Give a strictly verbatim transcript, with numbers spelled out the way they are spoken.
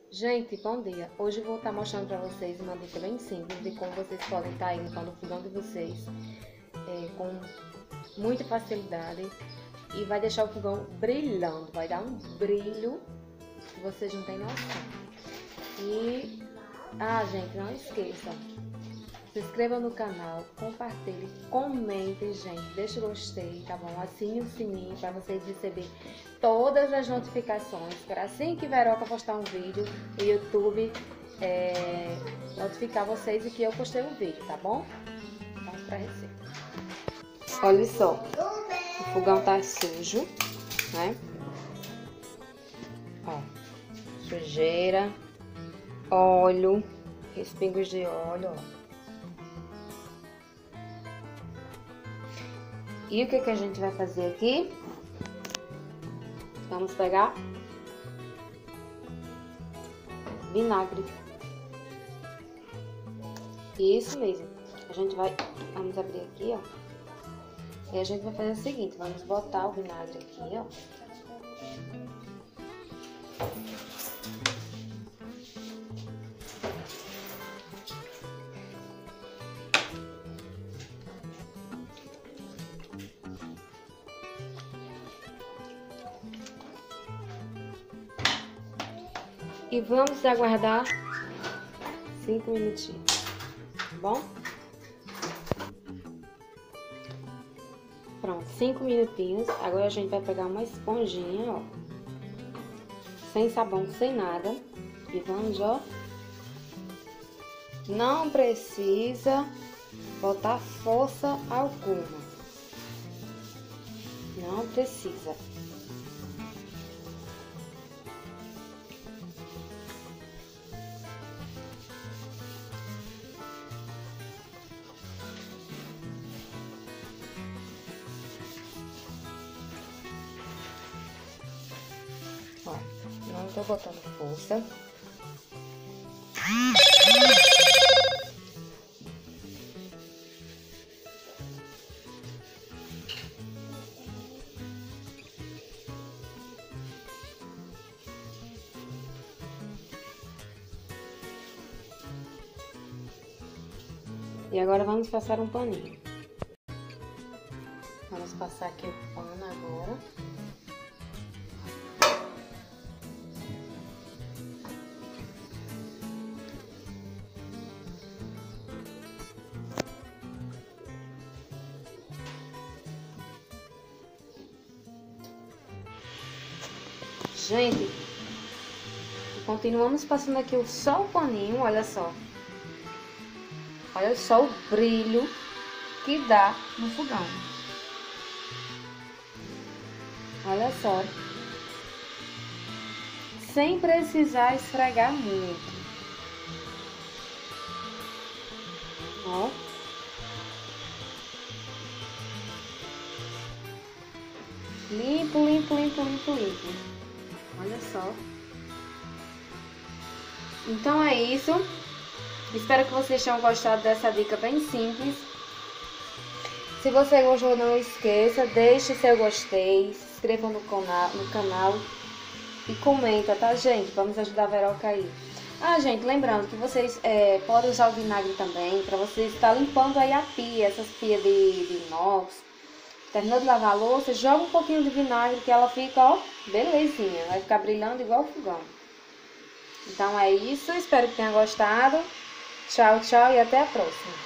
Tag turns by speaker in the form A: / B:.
A: Gente, bom dia! Hoje eu vou estar mostrando para vocês uma dica bem simples de como vocês podem estar limpando o fogão de vocês é, com muita facilidade e vai deixar o fogão brilhando, vai dar um brilho que vocês não têm noção. E, ah gente, não esqueçam, se inscreva no canal, compartilhe, comentem, gente, deixa o gostei, tá bom? Assine o sininho para vocês receberem todas as notificações, para assim que Veroca postar um vídeo, o YouTube é, notificar vocês de que eu postei um vídeo, tá bom? Vamos para a receita. Olha só, o fogão tá sujo, né? Ó, sujeira, óleo, respingos de óleo, ó. E o que que a gente vai fazer aqui? Vamos pegar vinagre. Isso mesmo. A gente vai, vamos abrir aqui, ó. E a gente vai fazer o seguinte, vamos botar o vinagre aqui, ó. E vamos aguardar cinco minutinhos, tá bom? Pronto, cinco minutinhos. Agora a gente vai pegar uma esponjinha, ó, sem sabão, sem nada. E vamos, ó, não precisa botar força alguma. Não precisa. Ó, não tô botando força. E agora vamos passar um paninho. Vamos passar aqui o pano agora. Gente, continuamos passando aqui só o paninho, olha só. Olha só o brilho que dá no fogão. Olha só. Sem precisar esfregar muito. Ó. Limpo, limpo, limpo, limpo, limpo. Olha só. Então é isso. Espero que vocês tenham gostado dessa dica bem simples. Se você gostou, não esqueça, deixe seu gostei, se inscreva no canal, no canal e comenta, tá, gente? Vamos ajudar a Veroca aí. Ah, gente, lembrando que vocês é, podem usar o vinagre também para vocês estar limpando aí a pia, essas pias de, de inox. Terminou de lavar a louça, joga um pouquinho de vinagre que ela fica, ó, belezinha. Vai ficar brilhando igual o fogão. Então é isso, espero que tenha gostado. Tchau, tchau e até a próxima.